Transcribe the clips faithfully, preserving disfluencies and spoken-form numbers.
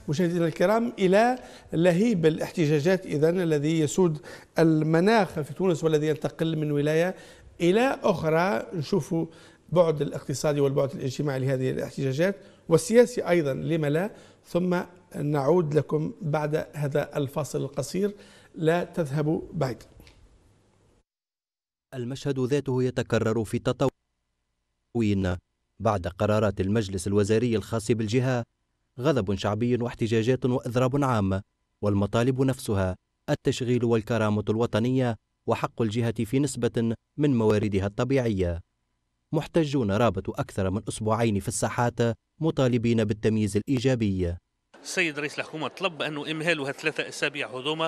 مشاهدينا الكرام، إلى لهيب الاحتجاجات إذن الذي يسود المناخ في تونس والذي ينتقل من ولاية إلى أخرى. نشوف بعد الاقتصادي والبعد الاجتماعي لهذه الاحتجاجات والسياسي أيضا، لما لا، ثم نعود لكم بعد هذا الفاصل القصير. لا تذهبوا بعيد. المشهد ذاته يتكرر في تطاوين بعد قرارات المجلس الوزاري الخاص بالجهة. غضب شعبي واحتجاجات وإضراب عام، والمطالب نفسها التشغيل والكرامة الوطنية وحق الجهة في نسبة من مواردها الطبيعية. محتجون رابطوا أكثر من أسبوعين في الساحات مطالبين بالتمييز الإيجابي. السيد رئيس الحكومة طلب أنه إمهاله ثلاثة أسابيع حظومة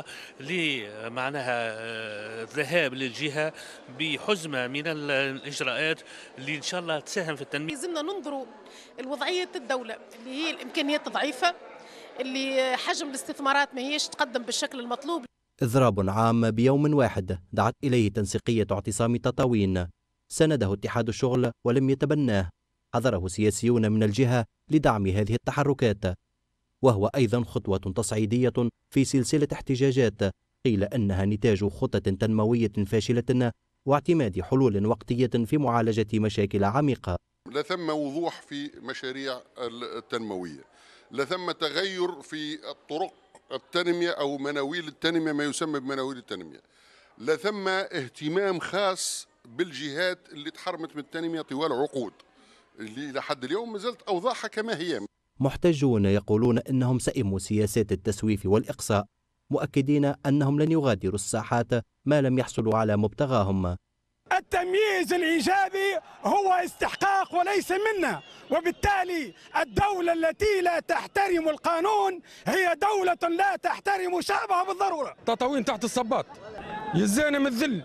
لمعناها الذهاب للجهة بحزمة من الإجراءات اللي إن شاء الله تساهم في التنمية. لازمنا ننظروا الوضعية الدولة اللي هي الإمكانيات ضعيفة، اللي حجم الاستثمارات ما هيش تقدم بالشكل المطلوب. إضراب عام بيوم واحد دعت إليه تنسيقية اعتصام تطاوين، سنده اتحاد الشغل ولم يتبناه، حضره سياسيون من الجهة لدعم هذه التحركات، وهو أيضا خطوة تصعيدية في سلسلة احتجاجات قيل أنها نتاج خطة تنموية فاشلة واعتماد حلول وقتية في معالجة مشاكل عميقة. لا ثم وضوح في مشاريع التنموية، لا ثم تغير في طرق التنمية أو مناويل التنمية، ما يسمى بمناويل التنمية، لا ثم اهتمام خاص بالجهات اللي تحرمت من التنمية طوال عقود، اللي لحد اليوم ما زالت أوضاعها كما هي. محتجون يقولون أنهم سئموا سياسات التسويف والإقصاء، مؤكدين أنهم لن يغادروا الساحات ما لم يحصلوا على مبتغاهم. التمييز الإيجابي هو استحقاق وليس منا، وبالتالي الدولة التي لا تحترم القانون هي دولة لا تحترم شعبها بالضرورة. تطاوين تحت الصباط يزانا من الذل،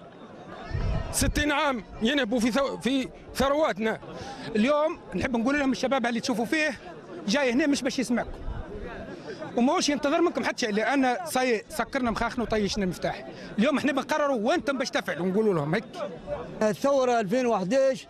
ستين عام ينهبوا في ثو... في ثرواتنا. اليوم نحب نقول لهم الشباب اللي تشوفوا فيه جاي هنا مش باش يسمعكم وماهوش ينتظر منكم حتى شيء، لان صاي سكرنا مخاخنا وطيشنا المفتاح. اليوم احنا بنقرروا وانتم باش تفعلوا، نقولوا لهم هيك. الثوره ألفين وأحد عشر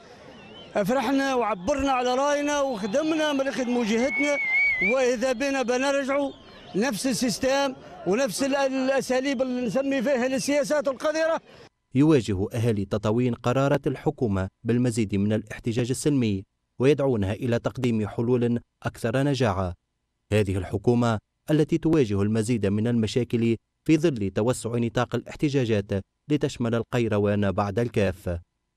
فرحنا وعبرنا على راينا وخدمنا ما نخدموا جهتنا، واذا بنا بنرجعوا نفس السيستم ونفس الاساليب اللي نسمي فيها السياسات القذره. يواجه اهالي تطاوين قرارات الحكومه بالمزيد من الاحتجاج السلمي، ويدعونها إلى تقديم حلول أكثر نجاعة. هذه الحكومة التي تواجه المزيد من المشاكل في ظل توسع نطاق الاحتجاجات لتشمل القيروان بعد الكاف.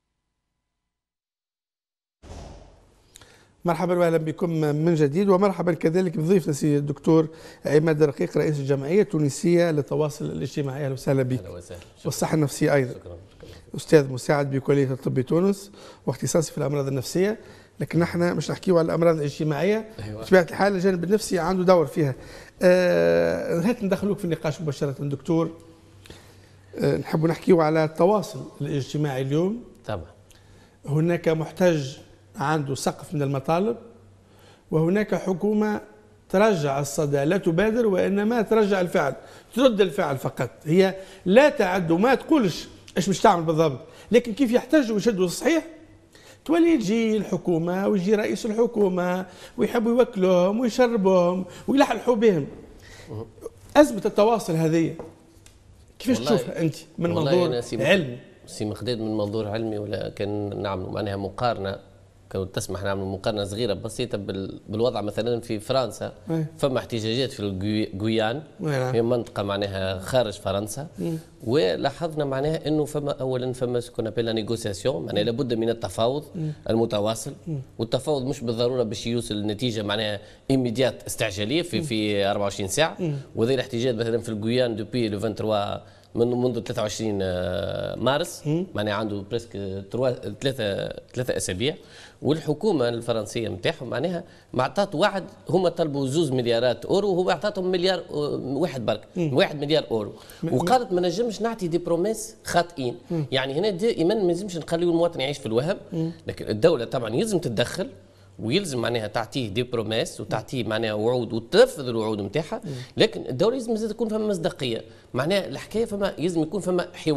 مرحبا واهلا بكم من جديد، ومرحبا كذلك بضيفنا سي الدكتور عماد رقيق رئيس الجمعية التونسية للتواصل الاجتماعي. أهلا وسهلا بك. والصحة النفسية أيضا. شكرا. أستاذ مساعد بكلية الطب بتونس واختصاصي في الأمراض النفسية، لكن نحن مش نحكيو على الأمراض الاجتماعية. أيوة. بطبيعة الحال الجانب النفسي عنده دور فيها. أه هات ندخلوك في النقاش مباشرة دكتور. أه نحب نحكيو على التواصل الاجتماعي اليوم. طبعا. هناك محتج عنده سقف من المطالب، وهناك حكومة ترجع الصدى، لا تبادر وإنما ترجع الفعل، ترد الفعل فقط. هي لا تعد وما تقولش ايش مش تعمل بالضبط، لكن كيف يحتاجوا ويشدوا الصحيح تولي تجي الحكومة ويجي رئيس الحكومة ويحبوا يوكلوهم ويشربوهم ويلحلحوا بهم. أزمة التواصل هذه كيفاش تشوفها أنت من منظور علمي؟ سي مخداد من منظور علمي، ولا كان نعملوا معناها مقارنة، كانوا تسمح نعملوا مقارنة صغيرة بسيطة بالوضع مثلا في فرنسا. أيه. فما احتجاجات في الجويان، هي منطقة معناها خارج فرنسا. مم. ولاحظنا معناها انه فما اولا فما سكون ابيل نيغوسياسيون، معناها لابد من التفاوض. مم. المتواصل. مم. والتفاوض مش بالضرورة باش يوصل لنتيجة معناها ايميديات استعجالية في مم. في أربعة وعشرين ساعة. وذي الاحتجاج مثلا في الجويان دوبي لو ثلاثة وعشرين من منذ ثلاثة وعشرين مارس، معناها عنده بريسك ثلاثة ثلاثة اسابيع. والحكومه الفرنسيه نتاعهم معناها معطات وعد، هما طلبوا زوز مليارات اورو وهو اعطاتهم مليار واحد برك، واحد مليار اورو. وقالت ما نجمش نعطي دي بروميس خاطئين. يعني هنا دائما ما لازمش نخليو المواطن يعيش في الوهم، لكن الدوله طبعا يلزم تتدخل ويلزم معناها تعطيه دي بروميس وتعطيه معناها وعود وتنفذ الوعود نتاعها. لكن الدوله لازم تكون فما مصداقيه، معناها الحكايه فما لازم يكون فما حوار.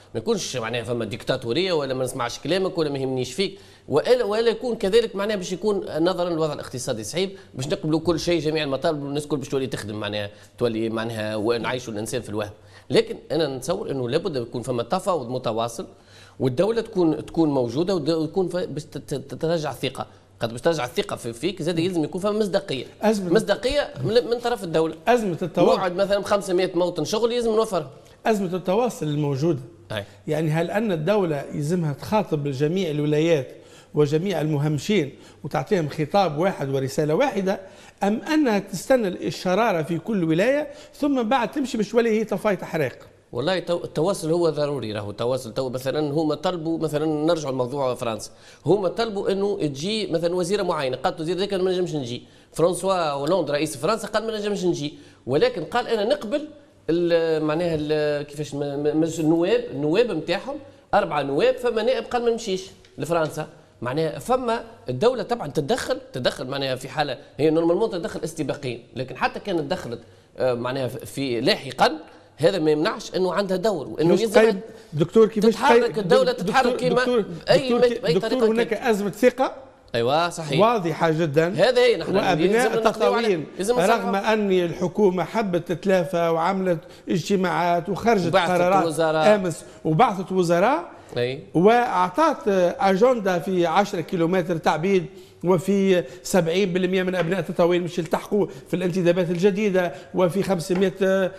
ما يكونش معناها فما ديكتاتوريه ولا ما نسمعش كلامك ولا ما يهمنيش فيك، والا ولا يكون كذلك معناها باش يكون نظرا للوضع الاقتصادي صعيب باش نقبلوا كل شيء جميع المطالب والناس الكل باش تولي تخدم معناها تولي معناها ونعيشوا الانسان في الوهم. لكن انا نتصور انه لابد يكون فما تفاوض متواصل والدوله تكون تكون موجوده وتكون باش تترجع الثقه، قد باش ترجع الثقه في فيك زاد يلزم يكون فما مصداقيه، مصداقيه من طرف الدوله. ازمه التواصل موعد مثلا خمسمائة موطن شغل يلزم نوفرها. ازمه التواصل الموجوده أي. يعني هل ان الدوله يلزمها تخاطب جميع الولايات وجميع المهمشين وتعطيهم خطاب واحد ورساله واحده، ام انها تستنى الشراره في كل ولايه ثم بعد تمشي باش تولي هي طفايه حريق؟ والله التواصل هو ضروري، راهو التواصل تو مثلا هما طلبوا مثلا نرجعوا لموضوع فرنسا، هما طلبوا انه تجي مثلا وزيره معينه، قالت وزير ذاك ما نجمش نجي، فرانسوا هولاند رئيس فرنسا قال ما نجمش نجي، ولكن قال انا نقبل معناها كيفاش النواب النواب نتاعهم اربعه نواب، فما نائب قال ما نمشيش لفرنسا، معناها فما الدوله طبعا تتدخل تدخل معناها في حاله هي نورمالمون تدخل استباقيا، لكن حتى كانت دخلت معناها في لاحقا هذا ما يمنعش انه عندها دور وانه يلزم دكتور كيفاش تتحرك الدوله تتحرك كما اي اي طريقه. هناك ازمه ثقه ايوه صحيح واضحه جدا، هذا هي نحن وابناء التطاوين رغم ان الحكومه حبت تتلافى وعملت اجتماعات وخرجت قرارات امس وبعثت وزراء أي. واعطت اجنده في عشرة كيلومتر تعبيد، وفي سبعين بالمئة من ابناء التطاوين مش يلتحقوا في الانتدابات الجديده، وفي خمسمائة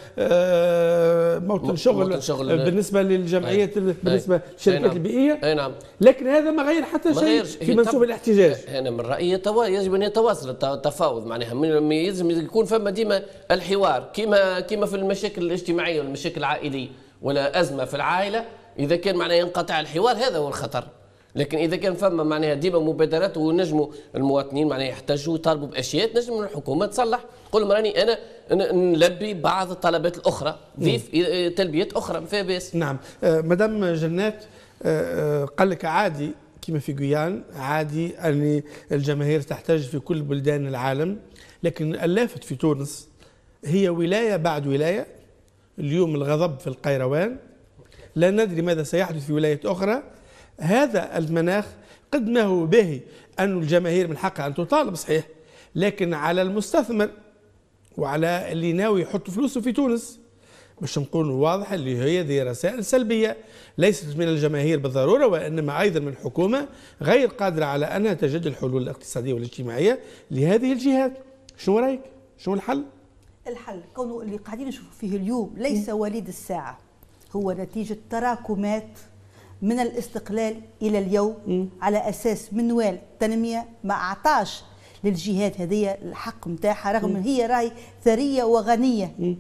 موطن شغل, موطن شغل بالنسبه للجمعيات أي. بالنسبه للشركات نعم. البيئيه أي نعم. لكن هذا ما غير حتى شيء في منسوب الاحتجاج. انا من رايي يجب ان يتواصل التفاوض، معناها يلزم يكون فما ديما الحوار كما كما في المشاكل الاجتماعيه والمشاكل العائليه ولا ازمه في العائله، اذا كان معناها ينقطع الحوار هذا هو الخطر. لكن اذا كان فما معناها ديما مبادرات ونجموا المواطنين معناها يحتاجوا يطالبوا باشياء نجم الحكومه تصلح، تقول لهم راني انا نلبي بعض الطلبات الاخرى، ضيف تلبيات اخرى ما فيها باس. نعم. آه مدام جنات، آه قال لك عادي كما في غيان عادي ان الجماهير تحتاج في كل بلدان العالم، لكن اللافت في تونس هي ولايه بعد ولايه. اليوم الغضب في القيروان، لا ندري ماذا سيحدث في ولايات اخرى. هذا المناخ قد ما هو باهي أن الجماهير من حقها أن تطالب صحيح، لكن على المستثمر وعلى اللي ناوي يحط فلوسه في تونس باش نقول واضح اللي هي ذي رسائل سلبية ليست من الجماهير بالضرورة، وإنما أيضا من الحكومة غير قادرة على أنها تجد الحلول الاقتصادية والاجتماعية لهذه الجهات. شنو رأيك؟ شنو الحل؟ الحل كونه اللي قاعدين نشوفوا فيه اليوم ليس وليد الساعة، هو نتيجة تراكمات من الاستقلال إلى اليوم م. على أساس منوال التنمية ما أعطاش للجهات هذه الحق متاعها، رغم م. هي راهي ثرية وغنية م.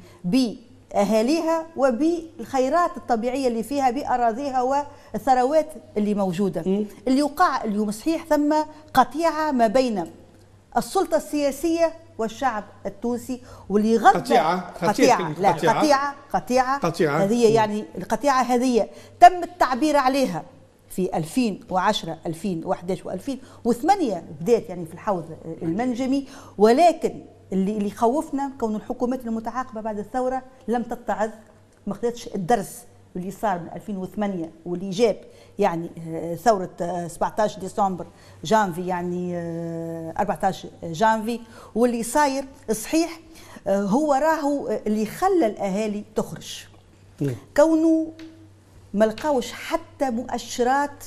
بأهاليها وبالخيرات الطبيعية اللي فيها بأراضيها والثروات اللي موجودة م. اللي وقع اليوم صحيح ثم قطيعة ما بين السلطة السياسية والشعب التونسي، واللي غضب قطيعة قطيعة لا قطيعة قطيعة, قطيعة. هذه يعني القطيعة هذه تم التعبير عليها في ألفين وعشرة ألفين وأحد عشر وألفين وثمانية بدات يعني في الحوض المنجمي، ولكن اللي اللي خوفنا كون الحكومات المتعاقبة بعد الثورة لم تتعظ، ما خدتش الدرس اللي صار من ألفين وثمانية واللي جاب يعني ثورة سبعة عشر ديسمبر جانفي يعني أربعة عشر جانفي، واللي صاير صحيح هو راهو اللي خلى الأهالي تخرج كونه ما لقاوش حتى مؤشرات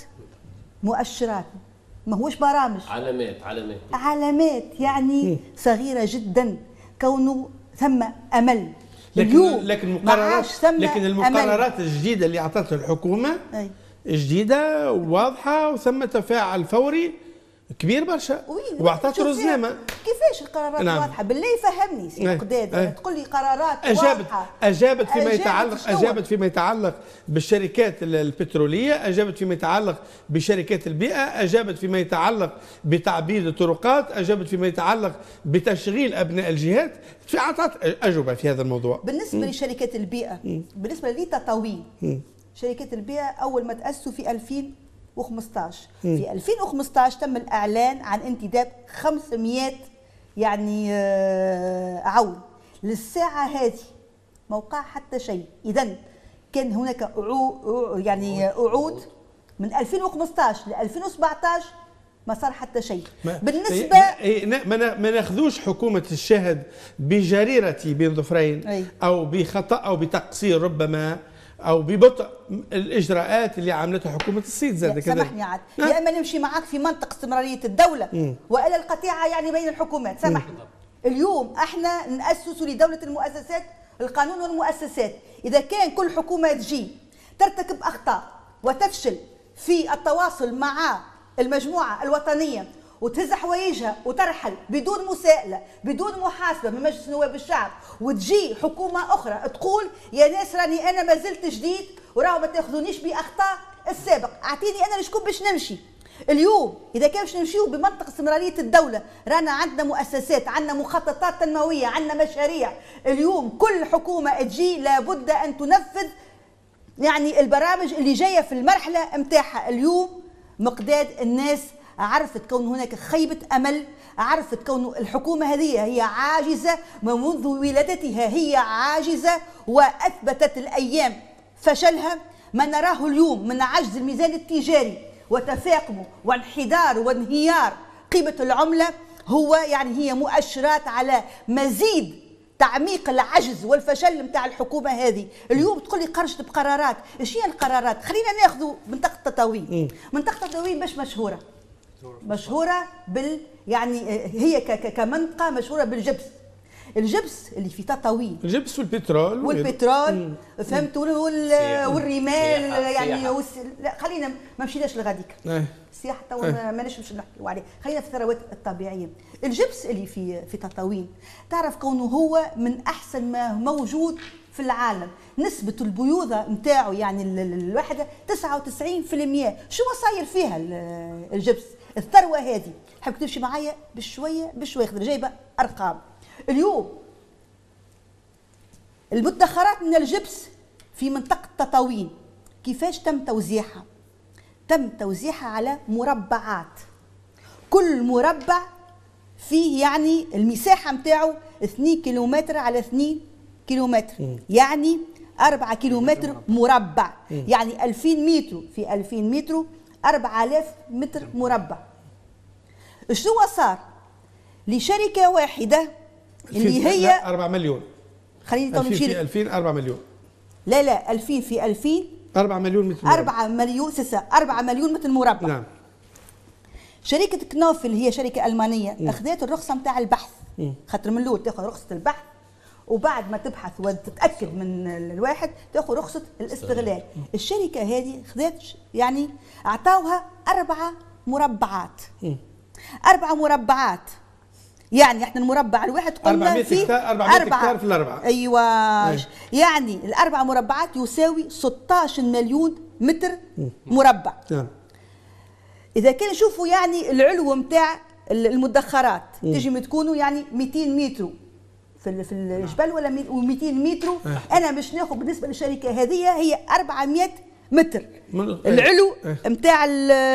مؤشرات ما هوش برامج، علامات علامات علامات يعني صغيرة جدا كونه ثم أمل. لكن لكن المقررات لكن المقررات الجديده اللي اعطتها الحكومه أي. جديده واضحه وثم تفاعل فوري كبير برشا واعطت رزنامه. كيفاش القرارات نعم. واضحه؟ بالله فهمني سي قداد، تقول لي قرارات أجابت واضحه. اجابت فيما أجابت يتعلق اجابت فيما يتعلق بالشركات البتروليه، اجابت فيما يتعلق بشركات البيئه، اجابت فيما يتعلق بتعبيد الطرقات، اجابت فيما يتعلق بتشغيل ابناء الجهات، اعطت اجوبه في هذا الموضوع. بالنسبه م. لشركات البيئه م. بالنسبه لتطاوين شركات البيئه اول ما تاسسوا في ألفين وخمسطاش م. في ألفين وخمسطاش تم الاعلان عن انتداب خمسمائة يعني عون، للساعه هذه ما وقع حتى شيء. اذا كان هناك عو يعني وعود من ألفين وخمسطاش ل ألفين وسبعطاش ما صار حتى شيء. بالنسبه ما ناخذوش حكومه الشاهد بجريرتي بين ظفرين او بخطا او بتقصير ربما او ببطء الاجراءات اللي عملتها حكومه الصيد زاد كذا. سامحني عاد يا اما نمشي معك في منطق استمراريه الدوله م. والا القطيعه يعني بين الحكومات. سامحني اليوم احنا ناسس لدوله المؤسسات القانون والمؤسسات. اذا كان كل حكومه تجي ترتكب اخطاء وتفشل في التواصل مع المجموعه الوطنيه وتهز حوايجها وترحل بدون مساءله بدون محاسبه من مجلس نواب الشعب، وتجي حكومه اخرى تقول يا ناس راني انا ما زلت جديد وراهو ما تاخذونيش باخطاء السابق، اعطيني انا لشكون باش نمشي. اليوم اذا كان باش نمشيو بمنطق استمراريه الدوله، رانا عندنا مؤسسات، عندنا مخططات تنمويه، عندنا مشاريع. اليوم كل حكومه تجي لابد ان تنفذ يعني البرامج اللي جايه في المرحله نتاعها. اليوم مقداد الناس عرفت كون هناك خيبة أمل، عرفت كون الحكومة هذه هي عاجزة ومنذ ولادتها هي عاجزة، وأثبتت الأيام فشلها. ما نراه اليوم من عجز الميزان التجاري وتفاقمه وانحدار وانهيار قيمة العملة هو يعني هي مؤشرات على مزيد تعميق العجز والفشل نتاع الحكومه هذه. اليوم تقول لي خرجت بقرارات، ايش هي القرارات؟ خلينا ناخذوا منطقه تطاوين. منطقه تطاوين باش مشهوره مشهوره بال يعني هي كمنطقه مشهوره بالجبس. الجبس اللي في تطاوين، الجبس والبترول والبترول فهمت والرمال يعني وس... لا خلينا ما مشيناش لغاديك السياحه تو ما نجمش نحكيو عليه، خلينا في الثروات الطبيعيه. الجبس اللي في في تطاوين تعرف كونه هو من احسن ما موجود في العالم، نسبه البيوضه نتاعو يعني الواحده تسعة وتسعين بالمئة. شو صاير فيها الجبس الثروه هذه؟ حابك تمشي معايا بشويه بشويه خاطر جايبه ارقام. اليوم المدخرات من الجبس في منطقة تطاوين كيفاش تم توزيعها؟ تم توزيعها على مربعات، كل مربع فيه يعني المساحة متاعه اثنين كيلومتر على اثنين كيلومتر، يعني أربعة كيلومتر مربع، يعني ألفين متر في ألفين متر أربعة آلاف متر مربع. شنو صار؟ لشركة واحدة اللي هي أربعة مليون، خليني تو نمشي في ألفين أربعة مليون، لا لا ألفين في ألفين أربعة مليون متر مربع، أربعة مليون سسا أربعة مليون متر مربع. نعم. شركة كنوف اللي هي شركة ألمانية أخذت الرخصة نتاع البحث، خاطر من الأول تاخذ رخصة البحث وبعد ما تبحث وتتأكد من الواحد تاخذ رخصة الاستغلال. الشركة هذه خذت يعني أعطاوها أربعة مربعات، أربعة مربعات يعني احنا المربع الواحد قلنا فيه أربعمائة هكتار في الأربعة. أيوة أيه. يعني الأربع مربعات يساوي ستة عشر مليون متر مربع. نعم. إذا كان نشوفوا يعني العلو نتاع المدخرات تجي تكونوا يعني مئتين متر في في الجبل ولا مئتين متر. أه. أنا باش ناخذ بالنسبة للشركة هذه هي أربعمائة متر العلو نتاع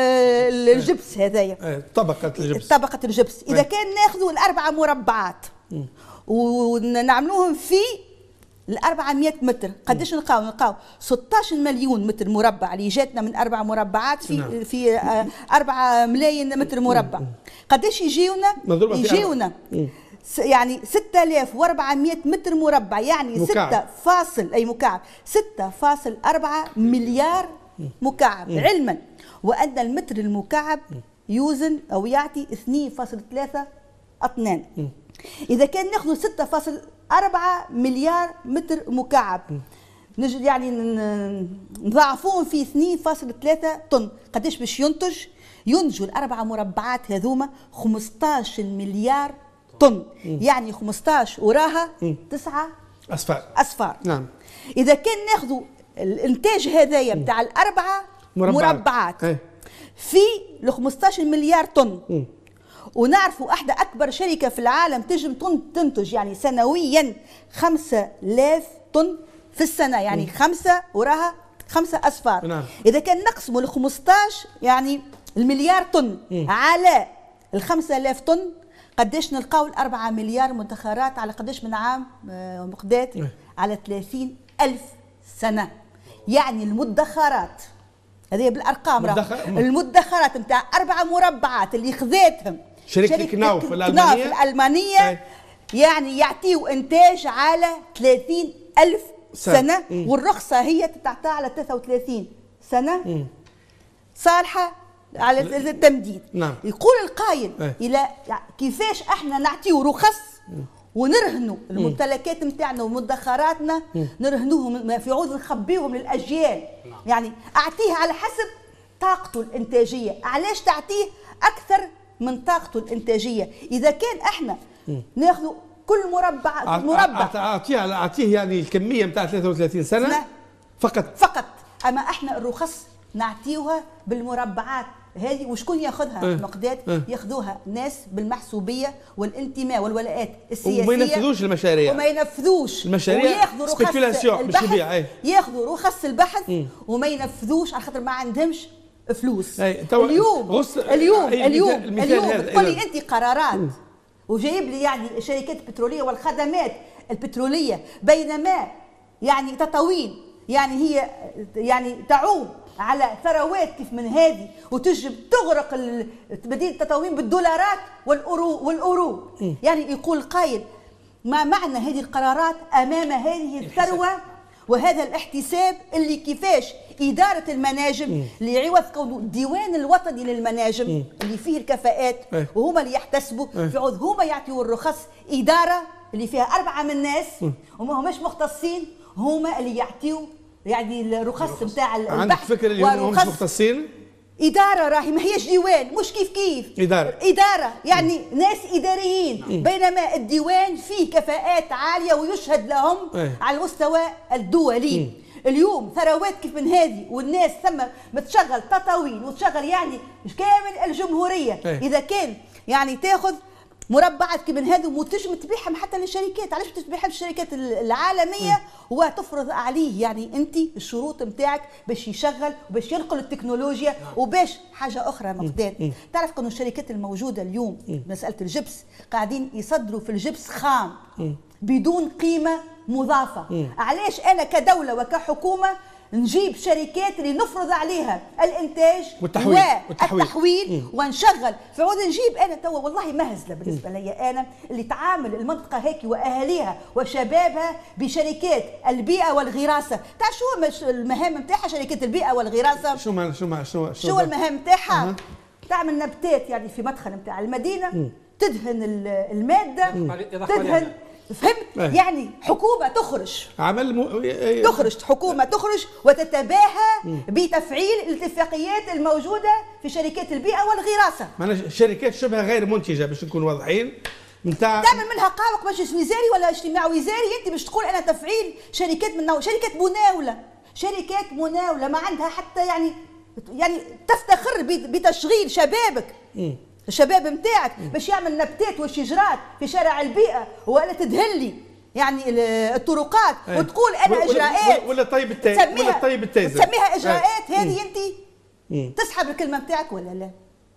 الجبس هذايا، طبقة الجبس، طبقة الجبس. إذا كان ناخذوا الأربعة مربعات ونعملوهم في الأربعمائة متر، قداش نلقاو؟ نلقاو ستة عشر مليون متر مربع اللي جاتنا من أربع مربعات في نعم. في أربعة ملايين متر مربع. قداش يجيونا؟ يجيونا يعني ستة آلاف وأربعمائة متر مربع، يعني ستة فاصل أي مكعب ستة فاصل أربعة مليار مكعب. م. علما وأن المتر المكعب يوزن أو يعطي اثنين فاصل ثلاثة أطنان. م. إذا كان ناخذ ستة فاصل أربعة مليار متر مكعب نجد يعني نضاعفوهم في اثنين فاصل ثلاثة طن، قداش باش ينتج؟ ينتجوا الأربعة مربعات هذوما خمسطاش مليار طن، يعني خمسطاش وراها تسعة أصفار أصفار. نعم. إذا كان ناخذوا الإنتاج هذايا بتاع الأربعة مربعات, مربعات ايه؟ في ال خمسطاش مليار طن. م. ونعرفوا احدى اكبر شركه في العالم تنجم تنتج يعني سنويا خمسة آلاف طن في السنه، يعني م. خمسه وراها خمسه اصفار. نعم. اذا كان نقسموا ال خمسطاش يعني المليار طن م. على ال خمسة آلاف طن قداش نلقاو الأربعة مليار مدخرات على قداش من عام مقداد؟ على ثلاثين ألف سنة. يعني المدخرات هذه بالارقام راه المدخرات نتاع اربع مربعات اللي خذاتهم شركه كناوف الالمانيه الالمانيه يعني يعطيوا انتاج على ثلاثين ألف سنه مم. والرخصه هي تعطى على ثلاثة وثلاثين سنه مم. صالحه على التمديد. نعم. يقول القائل ايه؟ الى كيفاش احنا نعطيو رخص ونرهنوا الممتلكات نتاعنا ومدخراتنا نرهنوهم في عوض نخبيهم للاجيال. يعني اعطيه على حسب طاقته الانتاجيه. علاش تعطيه اكثر من طاقته الانتاجيه؟ اذا كان احنا ناخذ كل مربع مربع اعطيه اعطيه يعني الكميه نتاع ثلاثة وثلاثين سنه لا. فقط فقط. اما احنا الرخص نعطيوها بالمربعات هذه. وشكون ياخذها؟ اه مقداد اه ياخذوها ناس بالمحسوبيه والانتماء والولاءات السياسيه وما ينفذوش المشاريع وما ينفذوش المشاريع وياخذوا رخص البحث ياخذوا رخص البحث م. وما ينفذوش على خاطر ما عندهمش فلوس. اليوم غص... اليوم اليوم اليوم تقول لي انت قرارات م. وجايب لي يعني الشركات البتروليه والخدمات البتروليه بينما يعني تطاوين يعني هي يعني تعوم على ثروات كيف من هذه وتجب تغرق مدينه التطاوين بالدولارات والاورو والاورو م. يعني يقول قائل ما معنى هذه القرارات امام هذه الثروه وهذا الاحتساب اللي كيفاش اداره المناجم اللي عوض كونه الديوان الوطني للمناجم م. اللي فيه الكفاءات ايه. وهما اللي يحتسبوا ايه. في عوض هما يعطيوا الرخص اداره اللي فيها اربعه من الناس وما هماش مختصين هما اللي يعطيوا يعني الرخص نتاع البحث. عندك فكره اللي هم مش مختصين؟ إدارة راهي ما هيش ديوان مش كيف كيف إدارة إدارة يعني م. ناس إداريين م. بينما الديوان فيه كفاءات عالية ويشهد لهم ايه. على المستوى الدولي. م. اليوم ثروات كيف من هذه والناس ثم متشغل تطاوين وتشغل يعني كامل الجمهورية ايه. إذا كان يعني تاخذ مربعات كي من هذو وتنجم تبيعهم حتى للشركات. علاش تبيعهم الشركات العالميه وتفرض عليه يعني انت الشروط نتاعك باش يشغل وباش ينقل التكنولوجيا وباش حاجه اخرى مقداد. تعرف انه الشركات الموجوده اليوم مساله الجبس قاعدين يصدروا في الجبس خام بدون قيمه مضافه. علاش انا كدوله وكحكومه نجيب شركات اللي نفرض عليها الانتاج والتحويل والتحويل, والتحويل ونشغل في عود نجيب انا توا والله مهزله بالنسبه لي انا اللي تعامل المنطقه هيك واهاليها وشبابها بشركات البيئه والغراسه. تاع شو المهام نتاعها شركات البيئه والغراسه؟ شو ما شو ما شو شو, شو المهام نتاعها؟ أه. تعمل نباتات يعني في مدخل نتاع المدينه م. تدهن الماده م. تدهن فهمت؟ يعني حكومة تخرج عمل م... تخرج حكومة تخرج وتتباهى بتفعيل الاتفاقيات الموجودة في شركات البيئة والغراسة. معنا شركات شبه غير منتجة باش نكون واضحين نتاع تعمل منها قامك مجلس وزاري ولا اجتماع وزاري انت باش تقول انا تفعيل شركات من نوع شركات مناولة شركات مناولة ما عندها حتى يعني يعني تفتخر بتشغيل شبابك م. الشباب نتاعك باش يعمل نباتات وشجرات في شارع البيئه ولا تدهن لي يعني الطرقات ايه. وتقول انا اجراءات ولا طيب التايز ولا طيب التايز تسميها اجراءات ايه. هذه انت مم. تسحب الكلمه نتاعك ولا لا؟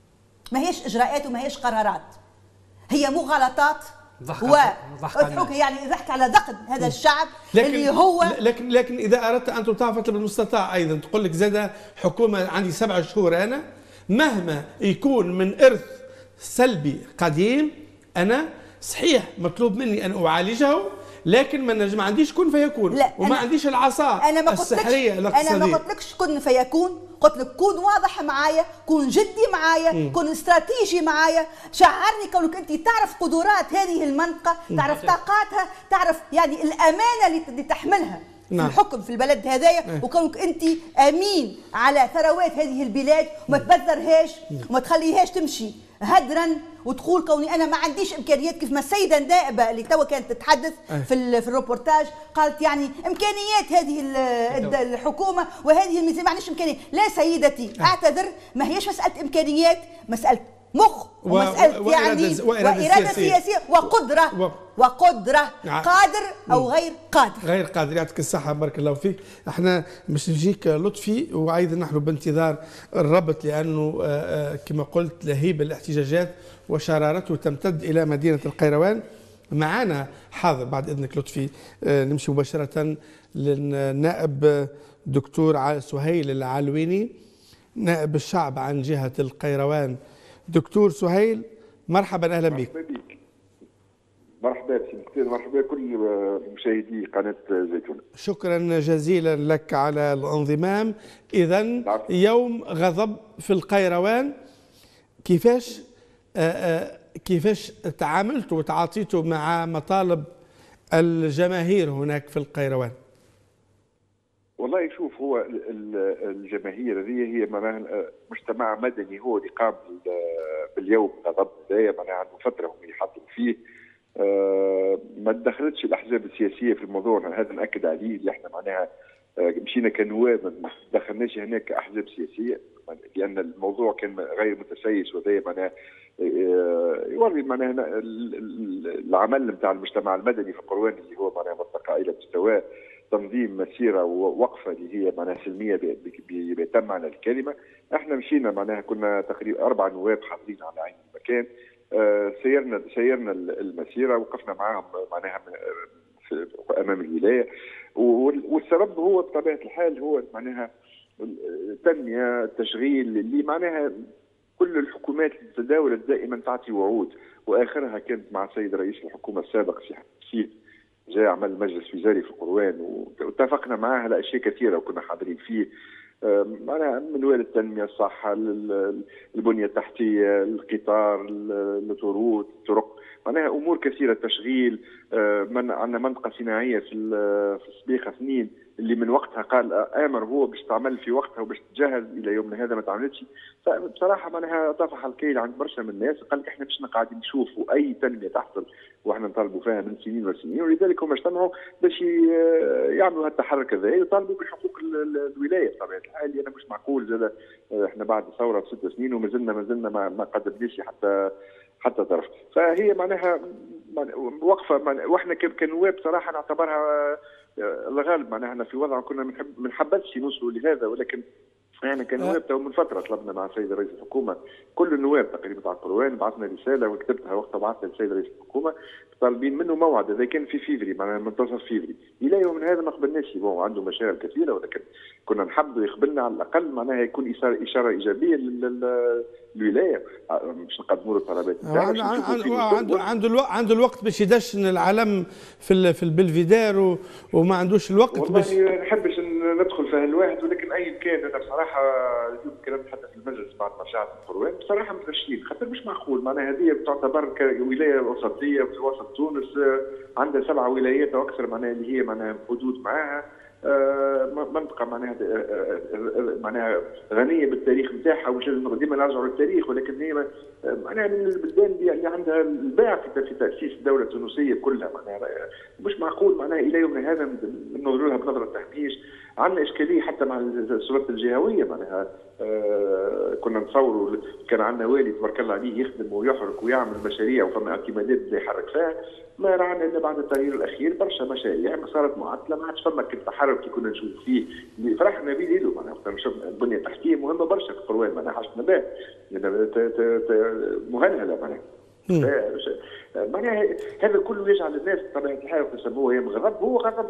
ما هيش اجراءات وما هيش قرارات هي مغالطات و يعني ضحك على ذقن هذا الشعب اللي هو لكن لكن اذا اردت ان تطاع فطلب المستطاع ايضا تقول لك زاد حكومه عندي سبع شهور انا مهما يكون من ارث سلبي قديم انا صحيح مطلوب مني ان اعالجه لكن ما نجم ما عنديش كن فيكون لا وما عنديش العصا السحريه الاقتصاديه. انا ما قلتلكش كن فيكون قلت لك كون واضح معايا كون جدي معايا كون استراتيجي معايا شعرني كونك انت تعرف قدرات هذه المنطقه تعرف طاقاتها تعرف يعني الامانه اللي تحملها نعم. في الحكم في البلد هذايا اه. وكونك انت امين على ثروات هذه البلاد وما تبذرهاش وما تخليهاش تمشي هدرا وتقول كوني انا ما عنديش امكانيات كيف ما السيده النائبه اللي توا كانت تتحدث اه. في في الروبورتاج قالت يعني امكانيات هذه الحكومه وهذه الميزانيه ما عنديش امكانيات. لا سيدتي اه. اعتذر ما هيش مساله امكانيات مساله مخ ومساله و... يعني وإرادة, وإرادة سياسية وقدرة و... وقدرة قادر أو غير قادر غير قادر. يعطيك الصحة بارك الله فيك. احنا باش نجيك لطفي وأيضا نحن بانتظار الربط لأنه كما قلت لهيب الاحتجاجات وشرارته تمتد إلى مدينة القيروان. معنا حاضر بعد إذنك لطفي. نمشي مباشرة للنائب دكتور سهيل العلويني نائب الشعب عن جهة القيروان. دكتور سهيل مرحبا، أهلا بك. مرحبا بك. مرحبا بك مختار، مرحبا كل مشاهدي قناة زيتون. شكرا جزيلا لك على الانضمام. إذن يوم غضب في القيروان، كيفاش كيفاش تعاملتوا وتعاطيتوا مع مطالب الجماهير هناك في القيروان؟ والله شوف، هو الجماهير هذه هي معناها مجتمع مدني هو اللي قام باليوم غضب هذايا، معناها عنده فتره هم يحضروا فيه. ما تدخلتش الاحزاب السياسيه في الموضوع، هذا ناكد عليه، اللي احنا معناها مشينا كنواب ما دخلناش هناك احزاب سياسيه، لان الموضوع كان غير متسيس، وهذا معناها يوري معناها العمل نتاع المجتمع المدني في القروان اللي هو معناها مرتقى الى مستوى تنظيم مسيره ووقفه اللي هي معناها سلميه بتم معنى الكلمه. احنا مشينا معناها كنا تقريبا اربع نواب حاضرين على عين المكان، سيرنا سيرنا المسيره، وقفنا معاهم معناها امام الولايه، والسبب هو بطبيعه الحال هو معناها التنميه، التشغيل اللي معناها كل الحكومات تداولت دائما تعطي وعود، واخرها كانت مع السيد رئيس الحكومه السابق سي حسين، جاء عمل مجلس وزاري في القروان واتفقنا معاه على اشياء كثيره وكنا حاضرين فيه، معناها من وين التنميه، الصحه، البنيه التحتيه، القطار، الطرق، الطرق، معناها امور كثيره، تشغيل. من عندنا منطقه صناعيه في في السبيخه اثنين اللي من وقتها قال امر هو باش تعمل في وقتها وباش تجهز، الى يومنا هذا ما تعملتش. فبصراحه معناها طفح الكيل عند برشا من الناس، قال لك احنا باش قاعدين نشوفوا اي تنميه تحصل واحنا نطالبوا فيها من سنين وسنين، ولذلك هم اجتمعوا باش يعملوا هالتحرك هذا، يطالبوا بحقوق الولايه بطبيعه الحال. انا مش معقول زاد احنا بعد ثوره ست سنين وما زلنا ما زلنا ما, ما قدمناش حتى حتى طرف. فهي معناها وقفه معناها، واحنا كنواب صراحه نعتبرها الغالب، معناها احنا في وضع كنا ما نحبذش نوصلوا لهذا، ولكن احنا كنواب تو من فتره طلبنا مع السيد رئيس الحكومه، كل النواب تقريبا تاع القروان بعثنا رساله وكتبتها وقتها بعثنا للسيد رئيس الحكومه طالبين منه موعد، هذا كان في فيفري معناها منتصف فيفري، الى يوم هذا ما قبلناش. هو عنده مشاغل كثيره، ولكن كنا نحب يقبلنا على الاقل معناها يكون اشاره ايجابيه للولايه باش نقدموا له الطلبات. عنده عنده عنده الوقت عنده الوقت باش يدشن العلم في في البلفيدار وما عندوش الوقت باش. والله ما نحبش ندخل في هالواحد، ولكن اي كان انا بصراحه اليوم تكلمت حتى في المجلس بعد ما رجعت من القروان، بصراحه متغشين، خاطر مش معقول معناها هذه تعتبر كولايه وسطيه في وسط تونس، عندها سبع ولايات او اكثر معناها اللي هي معناها حدود معاها، منطقه معناها معناها غنيه بالتاريخ نتاعها، ومش لازم ديما نرجعوا للتاريخ، ولكن هي معناها من البلدان اللي عندها الباع في تاسيس الدوله التونسيه كلها، معناها مش معقول معناها الى يومنا هذا ننظروا لها بنظره تهميش. عندنا اشكاليه حتى مع السلطات الجهويه، معناها آه كنا نتصوروا كان عندنا والي تبارك الله عليه يخدم ويحرك ويعمل مشاريع وفما اعتمادات اللي يحرك فيها، ما رانا الا بعد التغيير الاخير برشا مشاريع ما صارت معطله، ما عادش فما التحرك اللي كنا نشوف فيه اللي فرحنا به له، معناها شفنا البنيه التحتيه مهمه برشا في القروان، معناها حاجه به مهلهله معناها. معناها هذا كله يجعل الناس بطبيعه الحال يسموه ايام غضب، هو غضب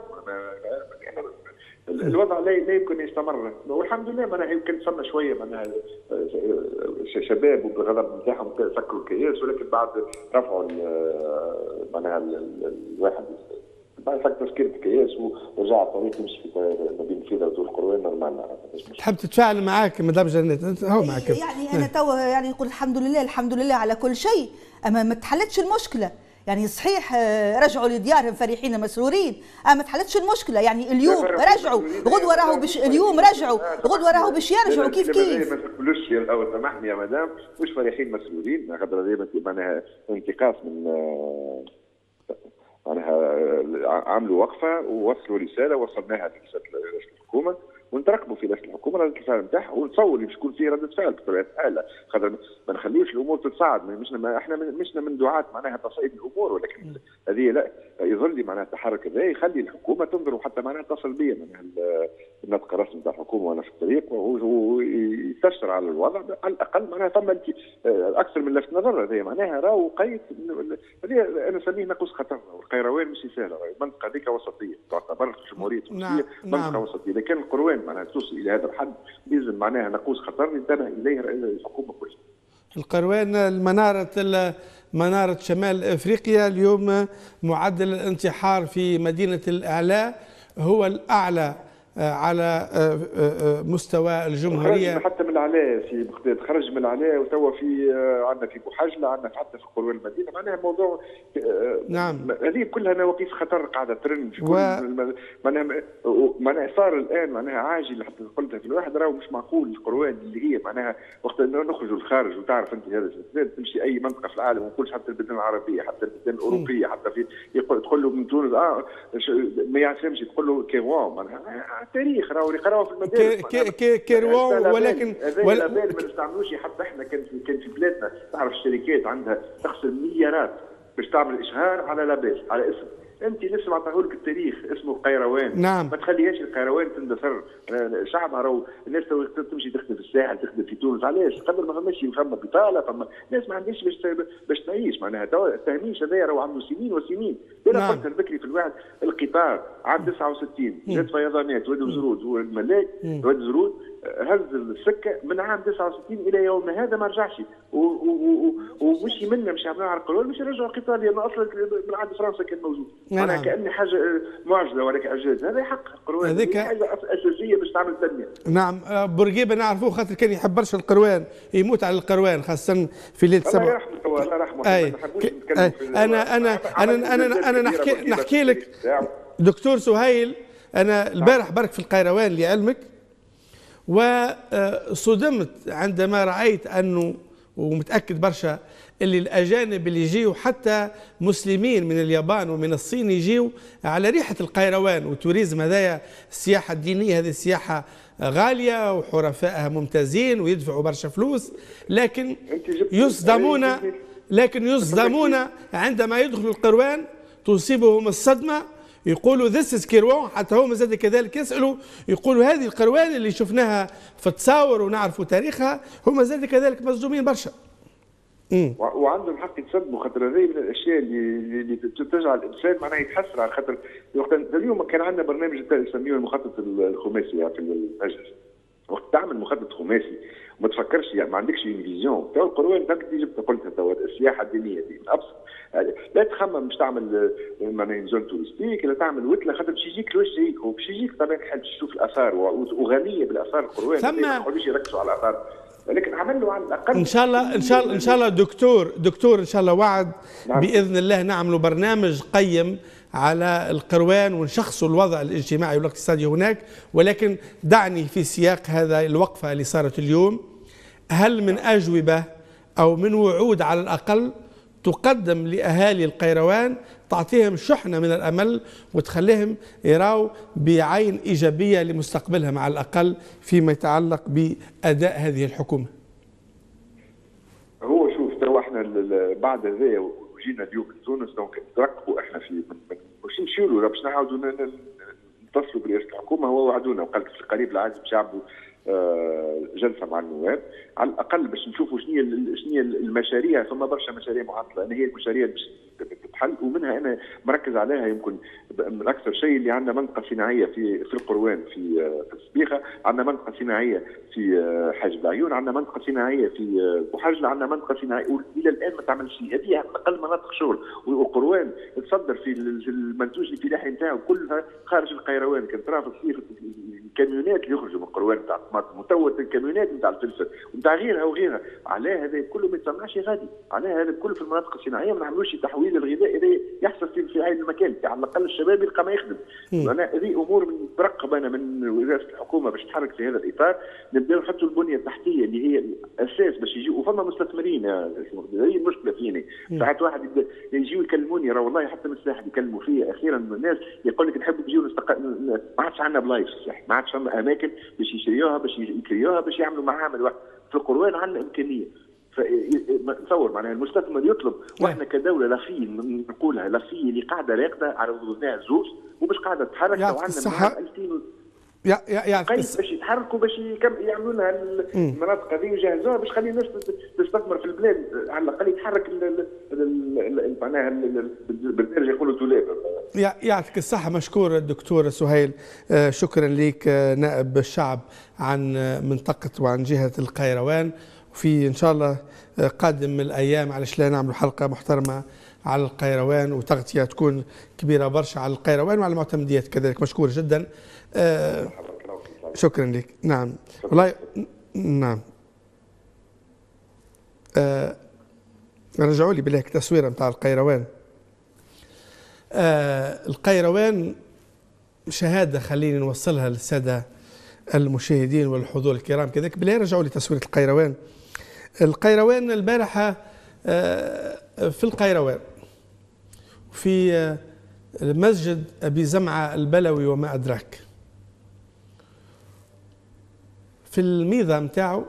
الوضع لا لا يمكن يستمر، والحمد لله معناها يمكن فما شويه معناها شباب وبالغضب نتاعهم سكروا الكياس، ولكن بعد رفعوا معناها الواحد بعد فك تسكير الكياس ورجع الطريق يمشي ما بين فيدا وطول القروان نورمال. تحب تتفاعل معاك مدام جنات؟ انت هو معك يعني انا تو يعني نقول الحمد لله الحمد لله على كل شيء، اما ما تحلتش المشكله. يعني صحيح رجعوا لديارهم فرحين مسرورين، اما ما تحلتش المشكله. يعني اليوم رجعوا غدوه راهو باش اليوم رجعوا غدوه راهو باش يرجعوا كيف كيف. ما تقولوش يا سامحني يا مدام، مش فرحين مسرورين، خاطر ديما معناها انتقاص من معناها عملوا وقفه ووصلوا رساله وصلناها لرئاسه الحكومه، ونترقبوا في رئاسه الحكومه رده الفعل نتاعها، ونتصور باش يكون فيه رده فعل بطبيعه الحال، خاطر ما نخليوش الامور تتصاعد. مشنا احنا مشنا من دعاة معناها تصعيد الامور، ولكن هذه لا يظل لي معناها التحرك هذا يخلي الحكومه تنظر وحتى معناها تصل بيا معناها النطق الرسمي نتاع الحكومه وانا في الطريق ويستشر على الوضع على الاقل معناها ثم اكثر من لفت نظر. هذه معناها راهو قيد هذه انا نسميه ناقوس خطر، والقيروان مش سهله، المنطقه هذيك وسطيه تعتبر في الجمهوريه التونسيه نعم. منطقه نعم. وسطيه، اذا كان القروان معناها توصل الى هذا الحد لازم معناها ناقوس خطر ينتبه اليه الحكومه كلها. القروان المنارة منارة شمال افريقيا اليوم معدل الانتحار في مدينة الاعلاء هو الاعلى على مستوى الجمهوريه. خرج حتى من العلاء في بغداد، خرج من العلاء وتوا في عندنا في بوحجله، عندنا حتى في قروان المدينه، معناها الموضوع نعم هذه كلها نواقيس خطر قاعده ترن في كل و... معناها معناها صار الان معناها عاجل حتى قلتها في الواحد راهو مش معقول القروان اللي هي معناها وقت نخرجوا للخارج وتعرف انت هذا تمشي اي منطقه في العالم وما نقولش حتى البلدان العربيه حتى البلدان الاوروبيه حتى في يقول تقول له من تونس اه ما يعرفش تقول له كيروان معناها تاريخ راهو يقراوه في المدارس كي كي كيروان ولكن ولا ما نستعملوش حتى احنا كان في كان في بلادنا تعرف الشركات عندها تخسر مليارات باش تعمل اشهار على لاباس على اسم انت لسه معطيهولك التاريخ اسمه القيروان. نعم. ما تخليهاش القيروان تندثر، شعبها راهو الناس تمشي تخدم في الساحل تخدم في تونس، علاش؟ قدر ما فماش فما بطاله فما ناس ما عندهاش باش باش تعيش معناها التهميش هذايا راهو عنده سنين وسنين. انا نعم. قلت البكري في الواحد القطار عام تسعة وستين جات فيضانات وادي وزرود والملاك وادي زرود هز السكه من عام تسعة وستين الى يومنا هذا ما رجعش ومشي منا مش عملنا على القانون مش رجعوا القطار لانه اصلا من عند فرنسا كان موجود. انا نعم. كاني حاجه معجزه ولكن اعجاز هذا حق القروان هذيك حاجه اساسيه باش تعمل تنميه. نعم بورقيبه نعرفوه خاطر كان يحب برشا القروان يموت على القروان خاصه في ليله سبعة. الله يرحمه الله يرحمه. أي. أي. انا انا انا انا انا نحكي نحكي لك دكتور سهيل انا البارح برك في القيروان لعلمك وصدمت عندما رايت انه ومتاكد برشا اللي الاجانب اللي يجيوا حتى مسلمين من اليابان ومن الصين يجيوا على ريحه القيروان والتوريزم هذايا السياحه الدينيه هذه السياحه غاليه وحرفائها ممتازين ويدفعوا برشا فلوس لكن يصدمون لكن يصدمون عندما يدخلوا القيروان تصيبهم الصدمه يقولوا ذس از كيروان حتى هم زاد كذلك يسالوا يقولوا هذه القروان اللي شفناها في التصاور ونعرفوا تاريخها هم زاد كذلك مصدومين برشا. امم وعندهم حق يتصدموا خاطر هذه من الاشياء اللي اللي تجعل الانسان معناها يتحسر على خاطر وقت اليوم كان عندنا برنامج نسميه المخطط الخماسي يعني في المجلس وقت تعمل مخطط خماسي وما تفكرش يعني ما عندكش فيزيون تو القروان تقدر جبت قلتها تو السياحه الدينيه دي من ابسط لا تخمم باش تعمل معناها زون تورستيك لا تعمل وتله خاطر باش يجيك الوجه يجيك وباش يجيك طبعا الحال تشوف الاثار وغنيه بالاثار القروان ثم ما يقعدوش يركزوا على الاثار لكن عملوا على الاقل ان شاء الله ان شاء الله ان شاء الله دكتور دكتور ان شاء الله وعد نعم. باذن الله نعملوا برنامج قيم على القروان ونشخصوا الوضع الاجتماعي والاقتصادي هناك ولكن دعني في سياق هذا الوقفه اللي صارت اليوم هل من اجوبه او من وعود على الاقل تقدم لأهالي القيروان تعطيهم شحنة من الأمل وتخليهم يراوا بعين إيجابية لمستقبلهم على الأقل فيما يتعلق بأداء هذه الحكومة. هو شوف تو احنا بعد هذا وجينا اليوم لتونس دونك نترقبوا احنا في مش نشيلوا باش نعاودوا نتصلوا برئاسة الحكومة هو وعدونا وقال في القريب العاجل باش يعملوا جلسه مع النواب على الاقل باش نشوفوا شنو هي شنو هي المشاريع ثم برشا مشاريع معطله انا هي المشاريع باش تتحل ومنها انا مركز عليها يمكن من اكثر شيء اللي عندنا منطقه صناعيه في في القروان في في السبيخه عندنا منطقه صناعيه في حاج العيون عندنا منطقه صناعيه في بوحجله عندنا منطقه صناعيه والى الان ما تعملش شيء هذه اقل مناطق شغل والقروان تصدر في المنتوج الفلاحي نتاعو كلها خارج القيروان كان ترى في الصيف الكاميونات اللي يخرجوا من القروان نتاع الطماطم وتوت الكاميونات نتاع الفلفل ونتاع غيرها وغيرها علاه هذا كله ما يتصنعش غادي علاه هذا كله في المناطق الصناعيه ما نعملوش تحويل الغذاء هذا يحصل في في هذا المكان على الاقل الشباب يلقى ما يخدم انا هذه امور من ترقب انا من وزاره الحكومه باش تحرك في هذا الاطار نبداو نحطوا البنيه التحتيه اللي هي الاساس باش يجيوا وفما مستثمرين هذه المشكله فيني ساعات واحد يجيوا يكلموني راه والله حتى من الساحل يكلموا فيا اخيرا الناس يقول لك نحب نجيو نستق... ما عادش عندنا بلايص ما عادش عادش فما اماكن باش يشريوها باش يكريوها باش يعملوا معامل واحد. في القروان عندنا امكانيه، فنتصور معناها المستثمر يطلب، واحنا كدوله لا في نقولها لا في اللي قاعده راقده على وزنها زوز ومش قاعده تتحرك. لو عندنا معاهم ألفين يا يا يا باش يتحركوا باش يعملوا لها المناطق هذه ويجهزوها باش تخلي الناس تستثمر في البلاد، على الاقل يتحرك معناها بالدارجه يقولوا دولاب. يعطيك الصحة. مشكور الدكتور سهيل، شكرا لك نائب الشعب عن منطقة وعن جهة القيروان. وفي إن شاء الله قادم الأيام على لا نعمل حلقة محترمة على القيروان وتغطية تكون كبيرة برشا على القيروان وعلى المعتمديات كذلك. مشكور جدا. آه شكرا لك. نعم والله نعم. آه رجعوا لي بالله تصويره نتاع القيروان. آه القيروان شهاده خليني نوصلها للساده المشاهدين والحضور الكرام كذلك. بالله رجعوا لي تصويره القيروان. القيروان البارحه آه في القيروان في آه مسجد ابي زمعه البلوي وما ادراك، في الميضه متاعه